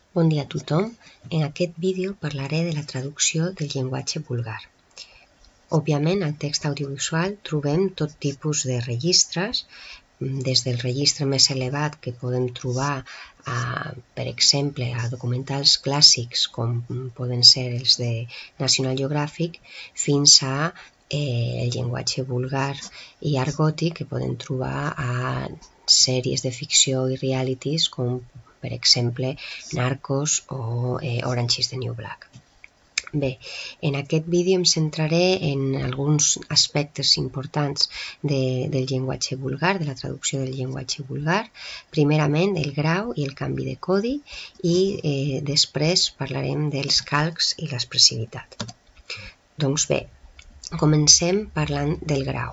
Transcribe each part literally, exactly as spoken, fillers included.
Bon dia a tothom. En aquest vídeo parlaré de la traducció del llenguatge vulgar. Òbviament, al text audiovisual trobem tot tipus de registres, des del registre més elevat que podem trobar, a, per exemple, a documentals clàssics com poden ser els de National Geographic, fins a eh, el llenguatge vulgar i argòtic que podem trobar a sèries de ficció i realities com, per exemple, Narcos o eh, Orange is the New Black. Bé, en aquest vídeo em centraré en alguns aspectes importants de, del llenguatge vulgar, de la traducció del llenguatge vulgar. Primerament, el grau i el canvi de codi i eh, després parlarem dels calcs i l'expressivitat. Doncs bé, comencem parlant del grau.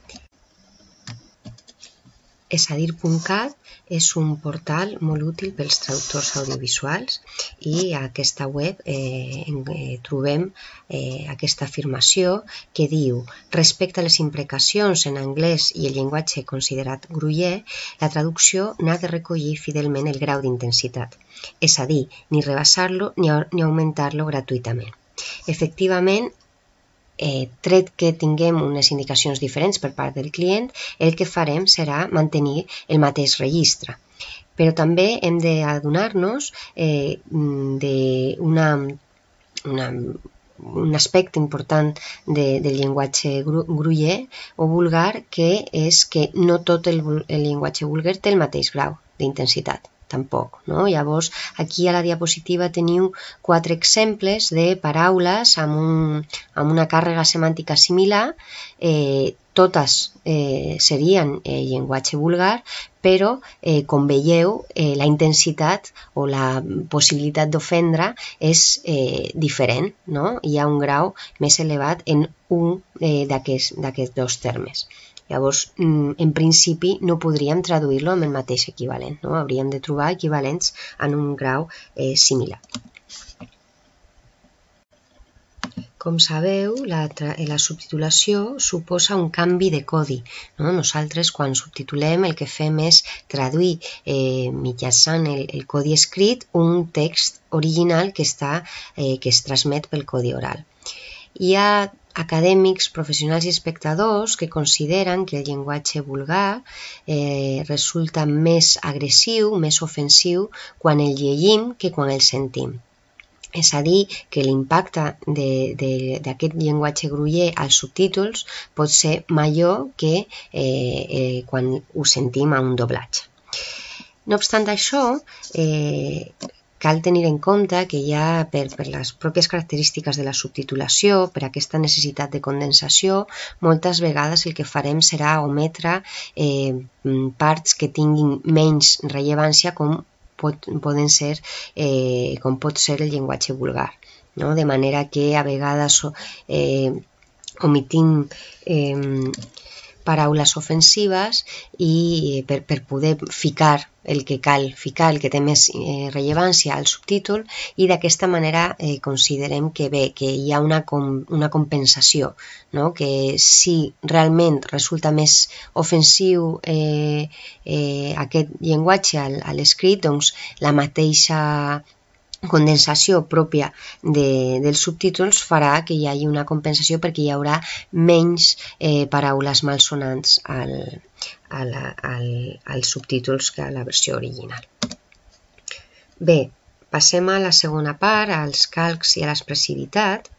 Esadir punt cat és un portal molt útil pels traductors audiovisuals i a aquesta web eh, eh, trobem eh, aquesta afirmació que diu: respecte a les imprecacions en anglès i el llenguatge considerat groller, la traducció n'ha de recollir fidelment el grau d'intensitat, és a dir, ni rebassar-lo ni, ni augmentar-lo gratuïtament. Efectivament, Eh, tret que tinguem unes indicacions diferents per part del client, el que farem serà mantenir el mateix registre. Però també hem d'adonar-nos eh, d'un aspecte important de, del llenguatge groller o vulgar, que és que no tot el, el llenguatge vulgar té el mateix grau d'intensitat. Tampoc, no? Llavors, aquí a la diapositiva teniu quatre exemples de paraules amb, un, amb una càrrega semàntica similar. Eh, totes eh, serien eh, llenguatge vulgar, però, eh, com veieu, eh, la intensitat o la possibilitat d'ofendre és eh, diferent, no? Hi ha un grau més elevat en un eh, d'aquests dos termes. Llavors, en principi, no podríem traduir-lo amb el mateix equivalent, no? Hauríem de trobar equivalents en un grau eh, similar. Com sabeu, la, la subtitulació suposa un canvi de codi, no? Nosaltres, quan subtitulem, el que fem és traduir eh, mitjançant el, el codi escrit un text original que, està, eh, que es transmet pel codi oral. Hi ha acadèmics, professionals i espectadors que consideren que el llenguatge vulgar eh, resulta més agressiu, més ofensiu quan el llegim que quan el sentim. És a dir, que l'impacte d'aquest llenguatge groller als subtítols pot ser major que eh, eh, quan ho sentim a un doblatge. No obstant això, eh, cal tenir en compte que hi ha, per, per les pròpies característiques de la subtitulació, per aquesta necessitat de condensació, moltes vegades el que farem serà ometre eh, parts que tinguin menys rellevància, com, pot, poden ser, eh, com pot ser el llenguatge vulgar, no? De manera que a vegades eh, omitim eh, paraules ofensives i per, per poder ficar el que cal ficar, el que té més eh, rellevància al subtítol, i d'aquesta manera eh, considerem que bé, que hi ha una, com, una compensació, no? Que si realment resulta més ofensiu eh, eh, aquest llenguatge a l'escrit, doncs la mateixa condensació pròpia de, dels subtítols farà que hi hagi una compensació, perquè hi haurà menys eh, paraules malsonants al, al, al, als subtítols que a la versió original. Bé, passem a la segona part, als calcs i a l'expressivitat.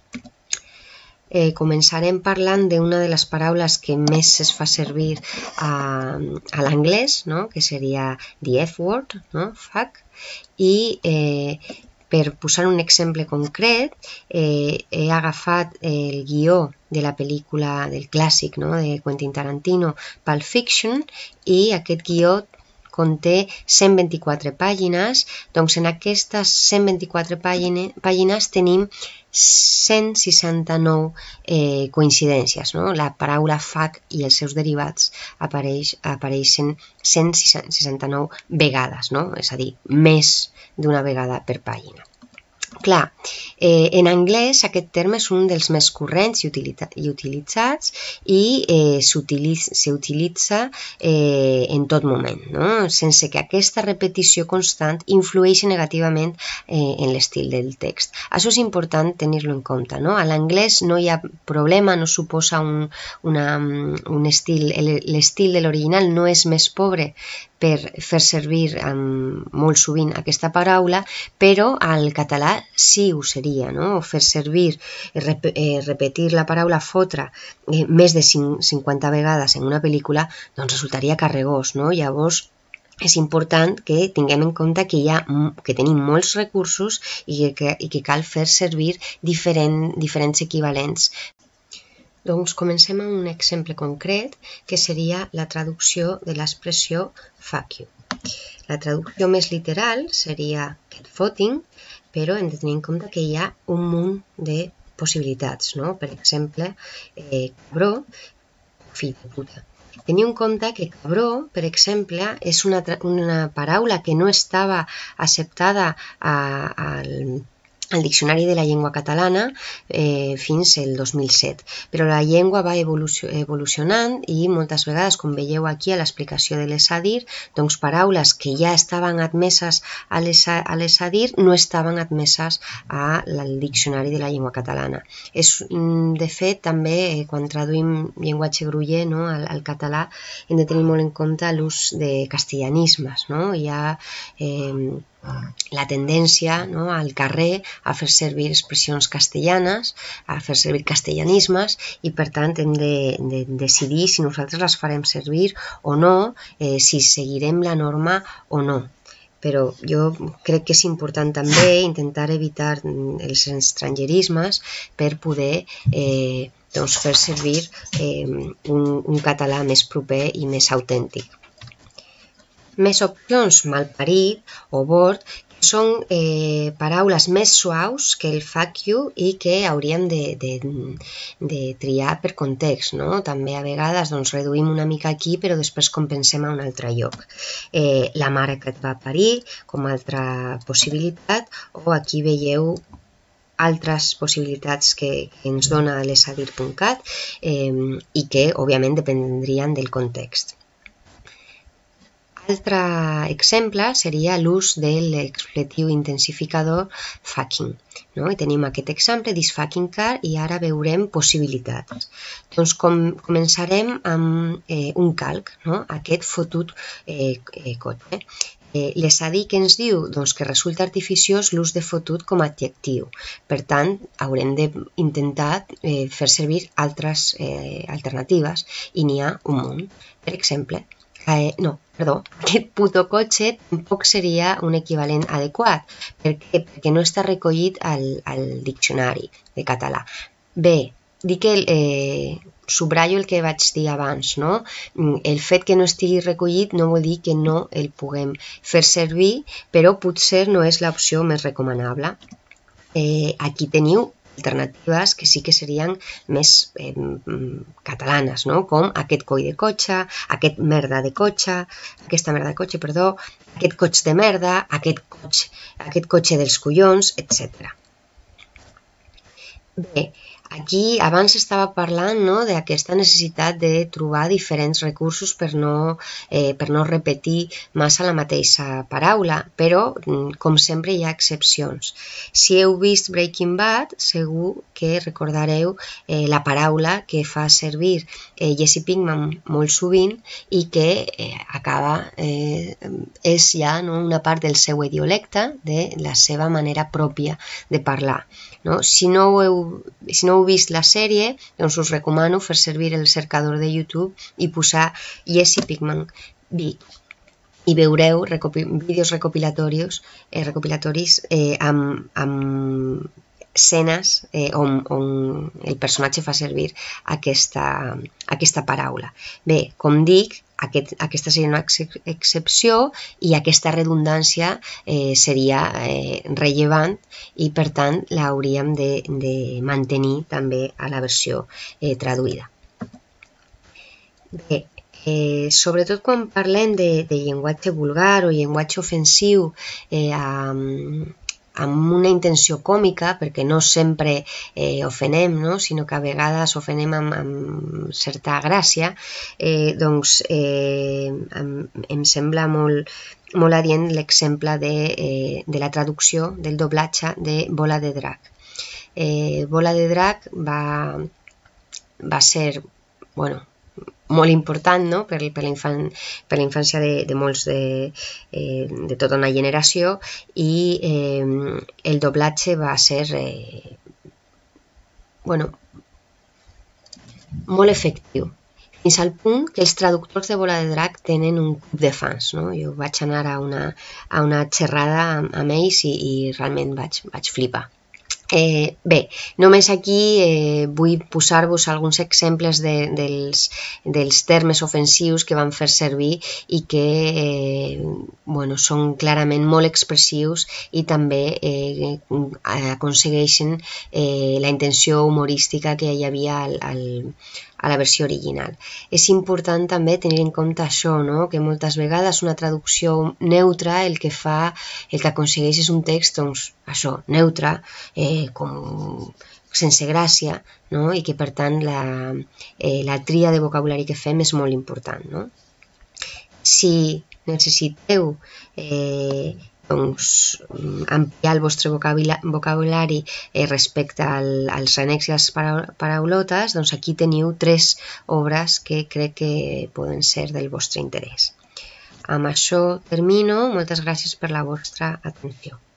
Eh, començarem parlant d'una de les paraules que més es fa servir a, a l'anglès, no? Que seria the F-word, no? Fuck. I eh, per posar un exemple concret, eh, he agafat el guió de la pel·lícula del clàssic, no? De Quentin Tarantino, Pulp Fiction, i aquest guió conté cent vint-i-quatre pàgines. Doncs en aquestes cent vint-i-quatre pàgines, pàgines tenim cent seixanta-nou eh, coincidències, no? La paraula fuck i els seus derivats apareix, apareixen cent seixanta-nou vegades, no? És a dir, més d'una vegada per pàgina. Clar, eh, en anglès aquest terme és un dels més corrents i, utilita i utilitzats i eh, s'utilitza eh, en tot moment, no? Sense que aquesta repetició constant influeixi negativament eh, en l'estil del text. Això és important tenir-lo en compte, no? A l'anglès no hi ha problema, no suposa un, una, un estil, l'estil de l'original no és més pobre per fer servir um, molt sovint aquesta paraula, però al català sí ho seria, no? Fer servir, rep eh, repetir la paraula fotre eh, més de cinquanta vegades en una pel·lícula, doncs resultaria carregós, no? Llavors, és important que tinguem en compte que, hi ha, que tenim molts recursos i que, i que cal fer servir diferent, diferents equivalents. Doncs comencem amb un exemple concret, que seria la traducció de l'expressió fuck you. La traducció més literal seria catfooting, però hem de tenir en compte que hi ha un munt de possibilitats, no? Per exemple, eh, cabró, fill de puta. Teniu en compte que cabró, per exemple, és una, una paraula que no estava acceptada a, al al Diccionari de la Llengua Catalana eh, fins el dos mil set. Però la llengua va evolucio evolucionant i moltes vegades, com veieu aquí a l'explicació de l'ESADIR, doncs paraules que ja estaven admeses a l'ESADIR no estaven admeses al Diccionari de la Llengua Catalana. És, de fet, també eh, quan traduïm llenguatge groller, no, al, al català hem de tenir molt en compte l'ús de castellanismes, no? Hi ha eh, la tendència, no, al carrer a fer servir expressions castellanes, a fer servir castellanismes i per tant hem de, de decidir si nosaltres les farem servir o no, eh, si seguirem la norma o no. Però jo crec que és important també intentar evitar els estrangerismes per poder eh, doncs fer servir eh, un, un català més proper i més autèntic. Més opcions, malparit o bord, que són eh, paraules més suaus que el fuck you i que hauríem de, de, de triar per context, no? També a vegades doncs, reduïm una mica aquí però després compensem a un altre lloc. Eh, la mare que et va parir com a altra possibilitat, o aquí veieu altres possibilitats que, que ens dona l'esadir punt cat eh, i que òbviament dependrien del context. Altre exemple seria l'ús de l'expletiu intensificador fucking. No? I tenim aquest exemple, this fucking car, i ara veurem possibilitats. Doncs com, començarem amb eh, un calc, no? Aquest fotut eh, eh, cotxe. Eh, L'ESADIR que ens diu doncs, que resulta artificiós l'ús de fotut com a adjectiu. Per tant, haurem d'intentar eh, fer servir altres eh, alternatives i n'hi ha un munt. Per exemple, Eh, no, perdó, aquest puto cotxe tampoc seria un equivalent adequat. Per què? Perquè no està recollit al, al diccionari de català. Bé, dic que eh, subratllo el que vaig dir abans, no? El fet que no estigui recollit no vol dir que no el puguem fer servir, però potser no és l'opció més recomanable. Eh, aquí teniu alternatives que sí que serien més eh, catalanes, no? Com aquest coll de cotxe, aquest merda de cotxe, aquesta merda de cotxe, perdó, aquest cotxe de merda, aquest cotxe, aquest cotxe dels collons, etcètera. Bé, aquí abans estava parlant, no, d'aquesta necessitat de trobar diferents recursos per no, eh, per no repetir massa la mateixa paraula, però com sempre hi ha excepcions. Si heu vist Breaking Bad, segur que recordareu eh, la paraula que fa servir eh, Jesse Pinkman molt sovint i que eh, acaba, eh, és ja, no, una part del seu idiolecte, de la seva manera pròpia de parlar. No? Si no heu, si no heu vist la sèrie, doncs us recomano fer servir el cercador de YouTube i posar Jesse Pinkman i veureu recopi vídeos recopilatoris, eh, recopilatoris eh, amb, amb escenes eh, on, on el personatge fa servir aquesta, aquesta paraula. Bé, com dic, Aquest, aquesta seria una excepció i aquesta redundància eh, seria eh, rellevant i per tant l'hauríem de, de mantenir també a la versió eh, traduïda. Bé, eh, sobretot quan parlem de, de llenguatge vulgar o llenguatge ofensiu eh, a, amb una intenció còmica, perquè no sempre eh, ofenem, no? Sinó que a vegades ofenem amb, amb certa gràcia, eh, doncs eh, em, em sembla molt, molt adient l'exemple de, eh, de la traducció del doblatge de Bola de Drac. Eh, Bola de Drac va, va ser, bueno, molt important, no? per, per, la, infan, per la infància de, de molts de, eh, de tota una generació, i eh, el doblatge va ser eh, bueno, molt efectiu, fins al punt que els traductors de Bola de Drac tenen un club de fans, no? Jo vaig anar a una, a una xerrada amb, amb ells i, i realment vaig, vaig flipar. Eh, bé, només aquí eh, vull posar-vos alguns exemples de, dels, dels termes ofensius que van fer servir i que eh, bueno, són clarament molt expressius i també eh, aconsegueixen eh, la intenció humorística que hi havia al, al, a la versió original. És important també tenir en compte això, no? Que moltes vegades una traducció neutra el que fa, el que aconsegueix és un text, doncs, això, neutre, eh, com sense gràcia, no? I que per tant la, eh, la tria de vocabulari que fem és molt important, no? Si necessiteu eh, doncs, ampliar el vostre vocabulari eh, respecte al, als renecs i les paraulotes, doncs aquí teniu tres obres que crec que poden ser del vostre interès. Amb això termino. Moltes gràcies per la vostra atenció.